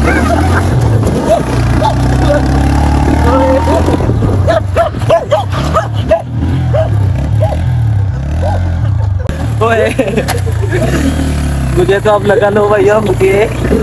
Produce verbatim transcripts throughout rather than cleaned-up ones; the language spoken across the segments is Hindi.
मुझे तो अब लगा लो भैया मुझे।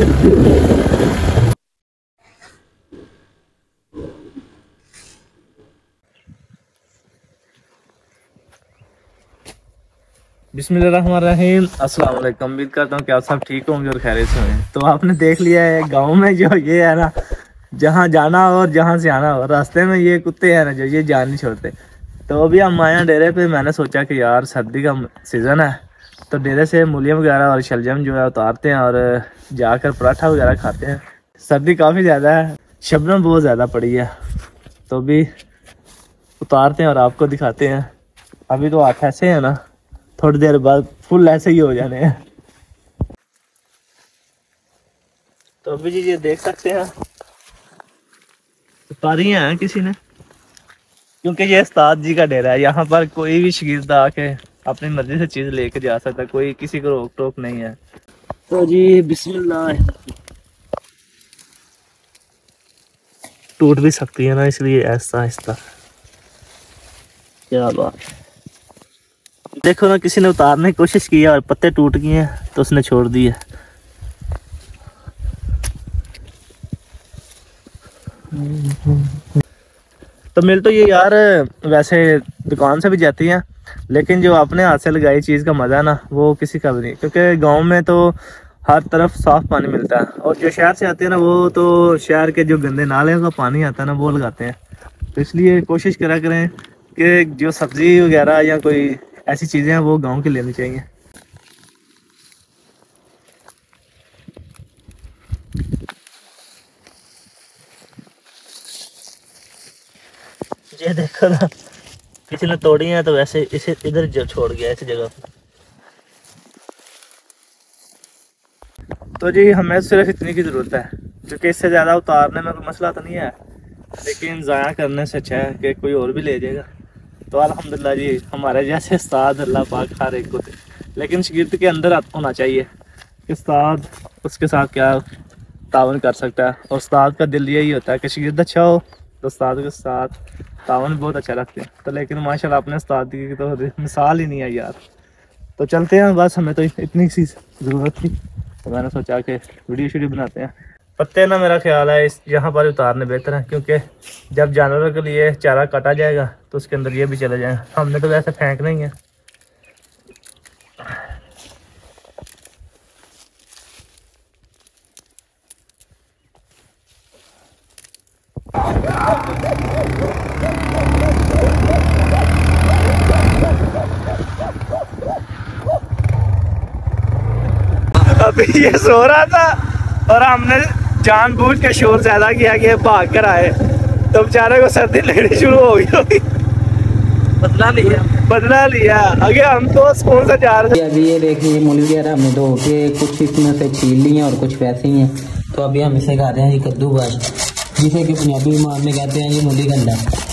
बिस्मिल्लाहिर्रहमानिर्रहीम, अस्सलाम वालेकुम। उम्मीद करता हूँ कि आप सब ठीक होंगे और खैरियत से होंगे। तो आपने देख लिया है गांव में जो ये है ना, जहाँ जाना हो और जहाँ से आना हो, रास्ते में ये कुत्ते हैं ना जो ये जान नहीं छोड़ते। तो अभी हम आए हैं डेरे पे। मैंने सोचा कि यार सर्दी का सीज़न है तो डेरे से मूलियाँ वगैरह और शलजम जो है उतारते हैं और जाकर पराठा वगैरह खाते हैं। सर्दी काफ़ी ज़्यादा है, शबनम बहुत ज़्यादा पड़ी है, तो अभी उतारते हैं और आपको दिखाते हैं। अभी तो आँख ऐसे है ना, थोड़ी देर बाद फुल ऐसे ही हो जाने हैं। तो अभी जी ये देख सकते हैं उतारी हैं किसी ने, क्योंकि ये उस्ताद जी का डेरा है। यहाँ पर कोई भी शागिर्द आके अपनी मर्जी से चीज़ लेके जा सकता है, कोई किसी को रोक टोक नहीं है। तो जी बिस्मिल्लाह, टूट भी सकती है ना, इसलिए ऐसा आहिस्ता। क्या बात, देखो ना, किसी ने उतारने की कोशिश की और पत्ते टूट गए हैं तो उसने छोड़ दिए। तो मिल तो ये यार वैसे दुकान से भी जाती हैं, लेकिन जो अपने हाथ से लगाई चीज़ का मज़ा ना वो किसी का भी नहीं, क्योंकि गांव में तो हर तरफ साफ़ पानी मिलता है। और जो शहर से आते हैं ना वो तो शहर के जो गंदे नाले का पानी आता है ना वो लगाते हैं। तो इसलिए कोशिश करा करें कि जो सब्ज़ी वगैरह या कोई ऐसी चीज़ें हैं वो गांव की लेनी चाहिए। ये देखो ना, किसी ने तोड़ी है तो वैसे इसे इधर जो छोड़ गया इस जगह पर। तो जी हमें सिर्फ इतनी की ज़रूरत है, क्योंकि इससे ज़्यादा उतारने में कोई मसला तो नहीं है, लेकिन ज़ाया करने से अच्छा है कि कोई और भी ले जाएगा। तो अल्हम्दुलिल्लाह जी हमारे जैसे उस्ताद अल्लाह पाक हर एक को दे, लेकिन शागिर्द के अंदर होना चाहिए कि उस्ताद उसके साथ क्या तावन कर सकता है। और उस्ताद का दिल यही होता है कि शागिर्द अच्छा हो तो उस्ताद के साथ तावन बहुत अच्छा रखते हैं। तो लेकिन माशाल्लाह अपने उस्ताद की तो मिसाल ही नहीं है यार। तो चलते हैं, बस हमें तो इतनी सी ज़रूरत थी तो मैंने सोचा कि वीडियो शीडियो बनाते हैं। पत्ते ना मेरा ख्याल है इस यहाँ पर उतारने बेहतर है, क्योंकि जब जानवरों के लिए चारा काटा जाएगा तो उसके अंदर ये भी चले जाएंगे। हमने तो वैसे फेंक नहीं है। अभी ये सो रहा था और हमने जानबूझ के शोर ज्यादा किया कि भाग कर आए, तो बेचारे को सर्दी लगनी शुरू हो गई होगी। बदला लिया बदला लिया आगे हम तो स्कूल से जा रहे थे। अभी ये देखिए मूली वगैरह हमने धो के कुछ इसमें से छील ली हैं और कुछ वैसे ही हैं। तो अभी हम इसे खा रहे हैं ये कद्दू बाज, जिसे कि पंजाबी मान में कहते हैं ये मूली गंडा।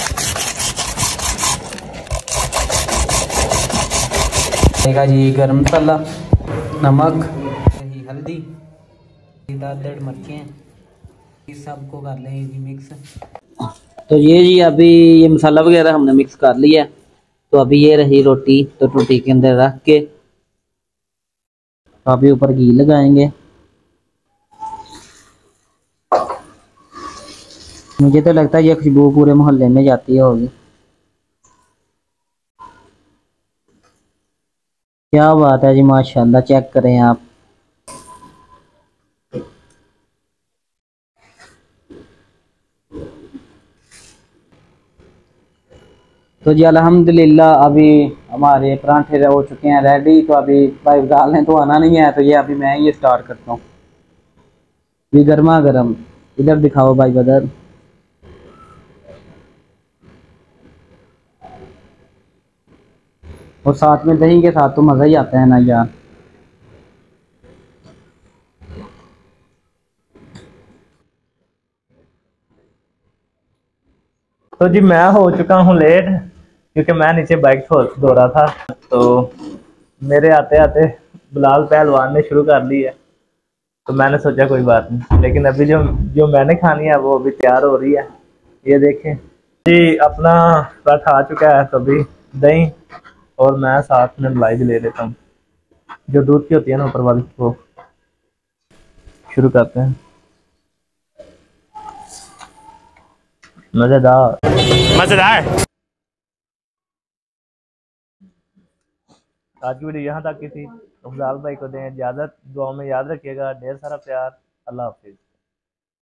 देखा जी गरम मसाला, नमक, हल्दी, दर मिर्चें, इस सब को कर लें जी मिक्स। तो ये जी अभी ये मसाला वगैरह हमने मिक्स कर लिया। तो अभी ये रही रोटी, तो रोटी के अंदर रख के तो अभी ऊपर घी लगाएंगे। मुझे तो लगता है ये खुशबू पूरे मोहल्ले में जाती होगी। क्या बात है जी, माशाल्लाह, चेक करें आप। तो जी अल्हम्दुलिल्लाह अभी हमारे परांठे हो चुके हैं रेडी। तो अभी भाई डालने तो आना नहीं है, तो ये अभी मैं ये स्टार्ट करता हूँ। ये गर्मा गर्म, इधर दिखाओ भाई बदर। और साथ में दही के साथ तो मज़ा ही आता है ना यार। तो जी मैं हो चुका हूँ लेट, क्योंकि मैं नीचे बाइक धो रहा था। तो मेरे आते आते बिलाल पहलवान ने शुरू कर ली है। तो मैंने सोचा कोई बात नहीं, लेकिन अभी जो जो मैंने खानी है वो अभी तैयार हो रही है। ये देखें जी, अपना रथ आ चुका है। तो अभी दही और मैं साथ में मलाई भी ले लेता हूँ, जो दूध की होती है ना ऊपर वाली, वो शुरू करते हैं। मजेदार मजेदार। आज की वीडियो यहाँ तक की थी। अफजाल भाई को दें इजाजत, दुआ में याद रखिएगा। ढेर सारा प्यार। अल्लाह हाफिज।